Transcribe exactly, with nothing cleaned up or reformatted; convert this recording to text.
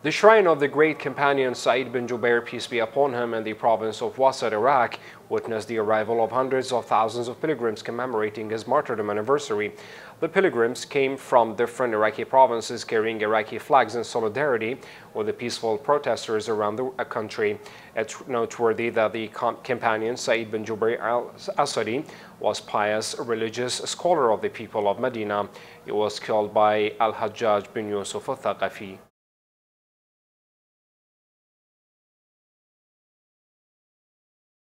The shrine of the great companion Saeed bin Jubair, peace be upon him, in the province of Wasit, Iraq, witnessed the arrival of hundreds of thousands of pilgrims commemorating his martyrdom anniversary. The pilgrims came from different Iraqi provinces carrying Iraqi flags in solidarity with the peaceful protesters around the country. It's noteworthy that the companion Saeed bin Jubair al-Asadi was pious, religious scholar of the people of Medina. He was killed by al-Hajaj bin Yusuf al-Thaqafi.